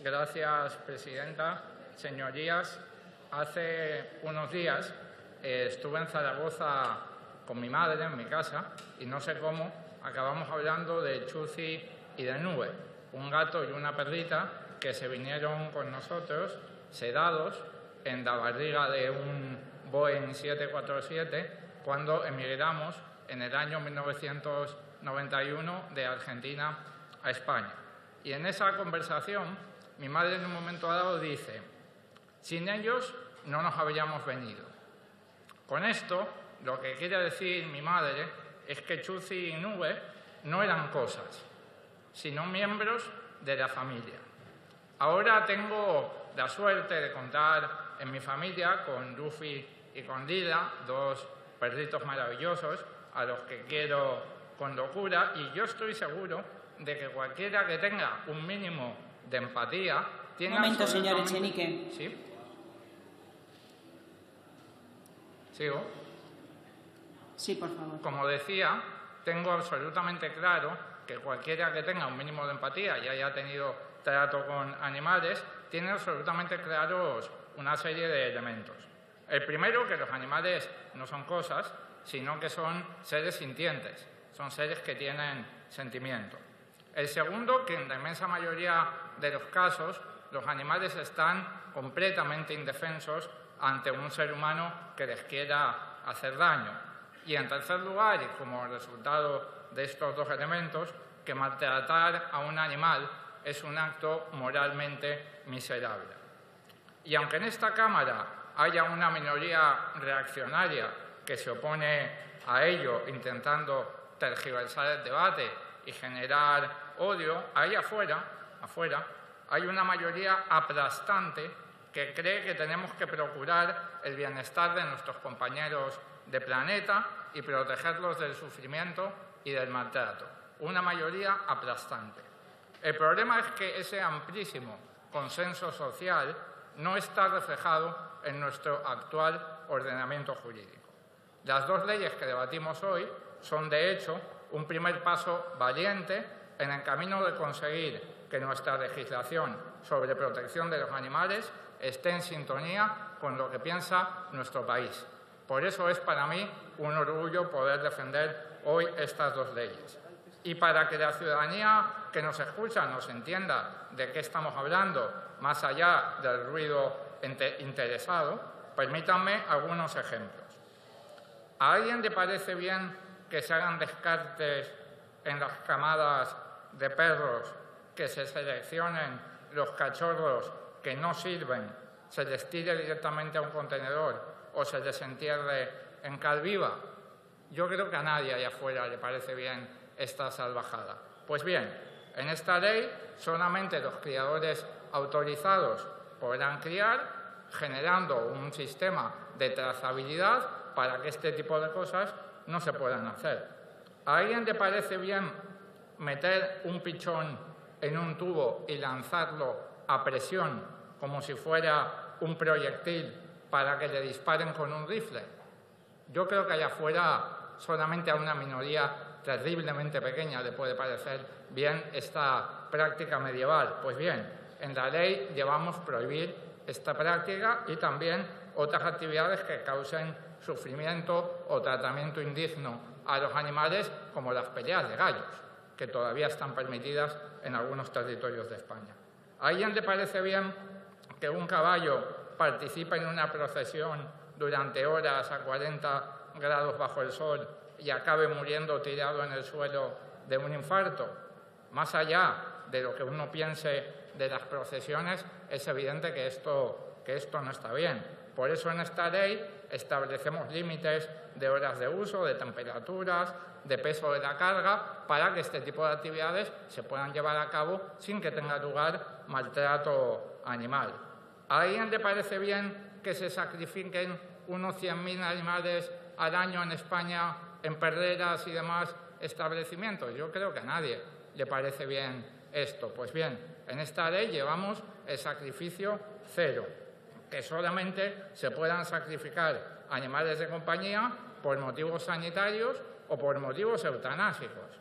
Gracias, presidenta. Señorías, hace unos días estuve en Zaragoza con mi madre en mi casa y no sé cómo acabamos hablando de Chuzi y de Nube, un gato y una perrita que se vinieron con nosotros sedados en la barriga de un Boeing 747 cuando emigramos en el año 1991 de Argentina a España. Y en esa conversación, mi madre en un momento dado dice: sin ellos no nos habríamos venido. Con esto, lo que quiere decir mi madre es que Chuzi y Nube no eran cosas, sino miembros de la familia. Ahora tengo la suerte de contar en mi familia con Luffy y con Lila, dos perritos maravillosos a los que quiero con locura, y yo estoy seguro de que cualquiera que tenga un mínimo de empatía tiene... Un momento, señor Echenique. ¿Sí? ¿Sigo? Sí, por favor. Como decía, tengo absolutamente claro que cualquiera que tenga un mínimo de empatía y haya tenido trato con animales tiene absolutamente claros una serie de elementos. El primero, que los animales no son cosas, sino que son seres sintientes, son seres que tienen sentimiento. El segundo, que en la inmensa mayoría de los casos los animales están completamente indefensos ante un ser humano que les quiera hacer daño. Y en tercer lugar, y como resultado de estos dos elementos, que maltratar a un animal es un acto moralmente miserable. Y aunque en esta Cámara haya una minoría reaccionaria que se opone a ello, intentando tergiversar el debate y generar odio, ahí afuera hay una mayoría aplastante que cree que tenemos que procurar el bienestar de nuestros compañeros de planeta y protegerlos del sufrimiento y del maltrato. Una mayoría aplastante. El problema es que ese amplísimo consenso social no está reflejado en nuestro actual ordenamiento jurídico. Las dos leyes que debatimos hoy son, de hecho, un primer paso valiente en el camino de conseguir que nuestra legislación sobre protección de los animales esté en sintonía con lo que piensa nuestro país. Por eso es para mí un orgullo poder defender hoy estas dos leyes. Y para que la ciudadanía que nos escucha nos entienda de qué estamos hablando, más allá del ruido interesado, permítanme algunos ejemplos. ¿A alguien le parece bien que se hagan descartes en las camadas de perros, que se seleccionen los cachorros que no sirven, se les tire directamente a un contenedor o se les entierre en cal viva? Yo creo que a nadie allá afuera le parece bien esta salvajada. Pues bien, en esta ley solamente los criadores autorizados podrán criar, generando un sistema de trazabilidad para que este tipo de cosas no se puedan hacer. ¿A alguien le parece bien meter un pichón en un tubo y lanzarlo a presión como si fuera un proyectil para que le disparen con un rifle? Yo creo que allá afuera solamente a una minoría terriblemente pequeña le puede parecer bien esta práctica medieval. Pues bien, en la ley llevamos prohibir esta práctica y también otras actividades que causen sufrimiento o tratamiento indigno a los animales, como las peleas de gallos, que todavía están permitidas en algunos territorios de España. ¿A alguien le parece bien que un caballo participe en una procesión durante horas a 40 grados bajo el sol y acabe muriendo tirado en el suelo de un infarto? Más allá de lo que uno piense de las procesiones, es evidente que esto no está bien. Por eso en esta ley establecemos límites de horas de uso, de temperaturas, de peso de la carga, para que este tipo de actividades se puedan llevar a cabo sin que tenga lugar maltrato animal. ¿A alguien le parece bien que se sacrifiquen unos 100.000 animales al año en España en perreras y demás establecimientos? Yo creo que a nadie le parece bien esto. Pues bien, en esta ley llevamos el sacrificio cero, que solamente se puedan sacrificar animales de compañía por motivos sanitarios o por motivos eutanásicos.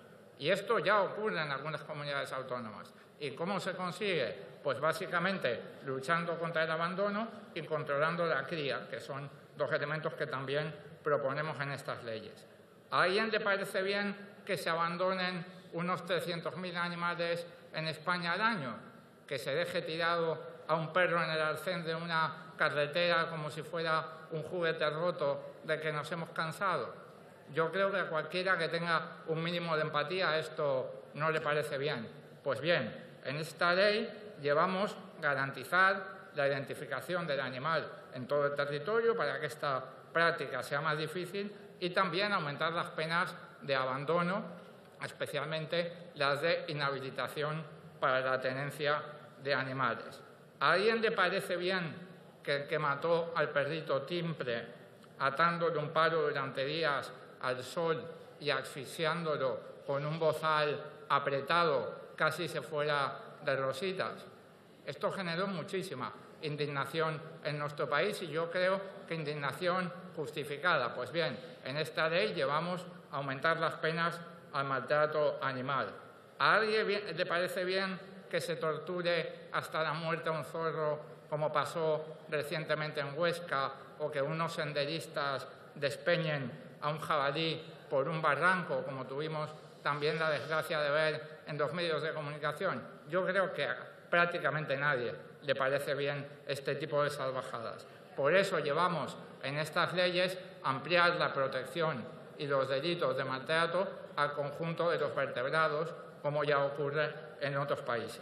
Y esto ya ocurre en algunas comunidades autónomas. ¿Y cómo se consigue? Pues básicamente luchando contra el abandono y controlando la cría, que son dos elementos que también proponemos en estas leyes. ¿A alguien le parece bien que se abandonen unos 300.000 animales en España al año? ¿Que se deje tirado a un perro en el arcén de una carretera como si fuera un juguete roto de que nos hemos cansado? Yo creo que a cualquiera que tenga un mínimo de empatía esto no le parece bien. Pues bien, en esta ley llevamos garantizar la identificación del animal en todo el territorio para que esta práctica sea más difícil y también aumentar las penas de abandono, especialmente las de inhabilitación para la tenencia de animales. ¿A alguien le parece bien que el que mató al perrito Timbre atándole un palo durante días al sol y asfixiándolo con un bozal apretado casi se fuera de rositas? Esto generó muchísima indignación en nuestro país y yo creo que indignación justificada. Pues bien, en esta ley llevamos a aumentar las penas al maltrato animal. ¿A alguien le parece bien que se torture hasta la muerte a un zorro, como pasó recientemente en Huesca, o que unos senderistas despeñen a un jabalí por un barranco, como tuvimos también la desgracia de ver en los medios de comunicación? Yo creo que a prácticamente nadie le parece bien este tipo de salvajadas. Por eso llevamos en estas leyes ampliar la protección y los delitos de maltrato al conjunto de los vertebrados, como ya ocurre en otros países.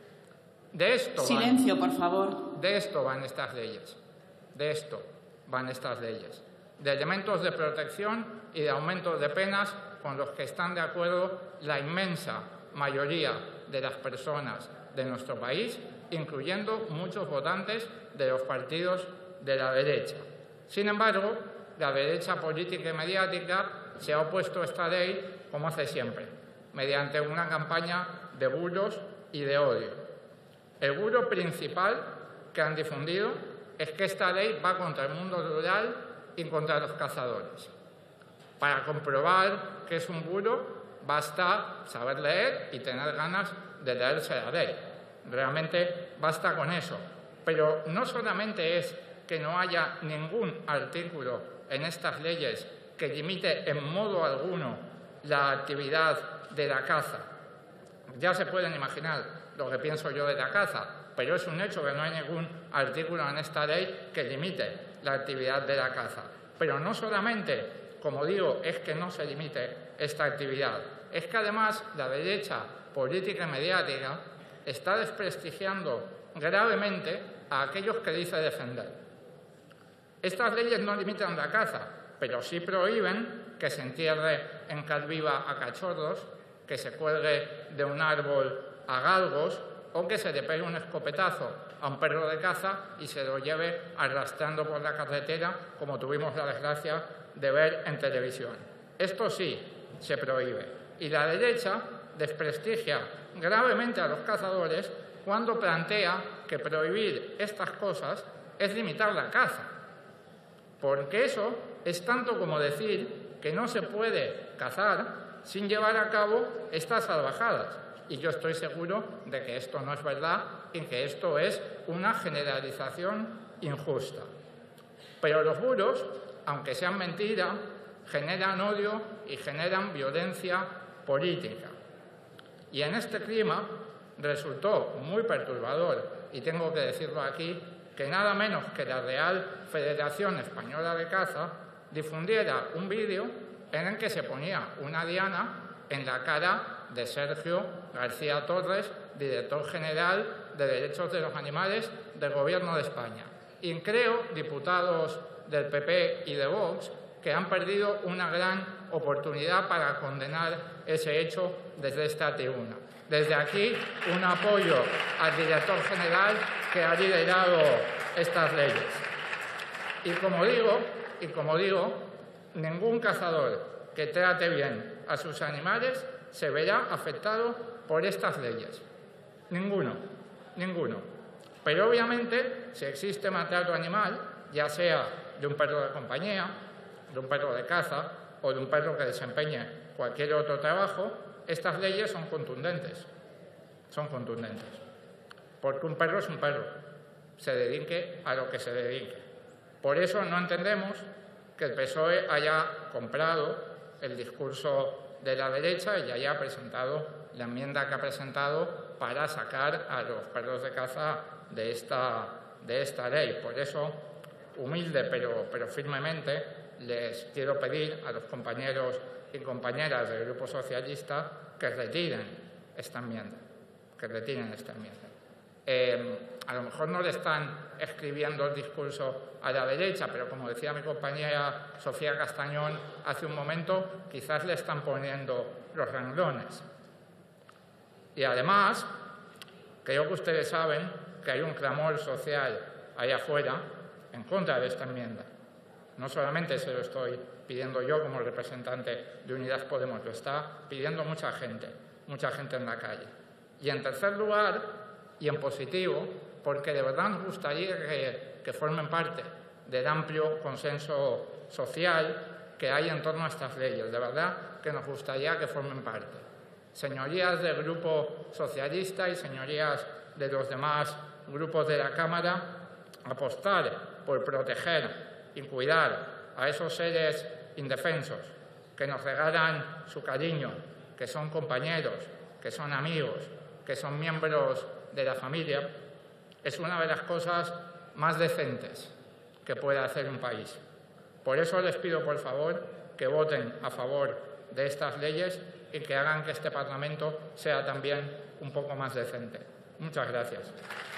Silencio, por favor. De esto van estas leyes. De esto van estas leyes. De elementos de protección y de aumentos de penas con los que están de acuerdo la inmensa mayoría de las personas de nuestro país, incluyendo muchos votantes de los partidos de la derecha. Sin embargo, la derecha política y mediática se ha opuesto a esta ley, como hace siempre, mediante una campaña de bulos y de odio. El bulo principal que han difundido es que esta ley va contra el mundo rural y contra los cazadores. Para comprobar que es un bulo, basta saber leer y tener ganas de leerse la ley. Realmente basta con eso. Pero no solamente es que no haya ningún artículo en estas leyes que limite en modo alguno la actividad de la caza. Ya se pueden imaginar lo que pienso yo de la caza, pero es un hecho que no hay ningún artículo en esta ley que limite la actividad de la caza. Pero no solamente, como digo, es que no se limite esta actividad, es que además la derecha política y mediática está desprestigiando gravemente a aquellos que dice defender. Estas leyes no limitan la caza, pero sí prohíben que se entierre en cal viva a cachorros, que se cuelgue de un árbol a galgos o que se le pegue un escopetazo a un perro de caza y se lo lleve arrastrando por la carretera, como tuvimos la desgracia de ver en televisión. Esto sí se prohíbe. Y la derecha desprestigia gravemente a los cazadores cuando plantea que prohibir estas cosas es limitar la caza. Porque eso es tanto como decir que no se puede cazar sin llevar a cabo estas salvajadas. Y yo estoy seguro de que esto no es verdad y que esto es una generalización injusta. Pero los bulos, aunque sean mentira, generan odio y generan violencia política. Y en este clima resultó muy perturbador, y tengo que decirlo aquí, que nada menos que la Real Federación Española de Caza difundiera un vídeo en el que se ponía una diana en la cara de Sergio García Torres, director general de Derechos de los Animales del Gobierno de España. Y creo, diputados del PP y de Vox, que han perdido una gran oportunidad para condenar ese hecho desde esta tribuna. Desde aquí, un apoyo al director general que ha liderado estas leyes. Y como digo, ningún cazador que trate bien a sus animales se verá afectado por estas leyes. Ninguno. Pero obviamente, si existe maltrato animal, ya sea de un perro de compañía, de un perro de caza o de un perro que desempeñe cualquier otro trabajo, estas leyes son contundentes. Son contundentes. Porque un perro es un perro, se dedique a lo que se dedique. Por eso no entendemos que el PSOE haya comprado el discurso de la derecha y haya presentado la enmienda que ha presentado para sacar a los perros de caza de esta ley. Por eso, humilde pero firmemente, les quiero pedir a los compañeros y compañeras del Grupo Socialista que retiren esta enmienda. A lo mejor no le están escribiendo el discurso a la derecha, pero como decía mi compañera Sofía Castañón hace un momento, quizás le están poniendo los renglones. Y además, creo que ustedes saben que hay un clamor social allá afuera en contra de esta enmienda. No solamente se lo estoy pidiendo yo como representante de Unidas Podemos, lo está pidiendo mucha gente en la calle. Y en tercer lugar, y en positivo, porque de verdad nos gustaría que formen parte del amplio consenso social que hay en torno a estas leyes. De verdad que nos gustaría que formen parte. Señorías del Grupo Socialista y señorías de los demás grupos de la Cámara, apostar por proteger y cuidar a esos seres indefensos que nos regalan su cariño, que son compañeros, que son amigos, que son miembros de la familia, es una de las cosas más decentes que puede hacer un país. Por eso les pido, por favor, que voten a favor de estas leyes y que hagan que este Parlamento sea también un poco más decente. Muchas gracias.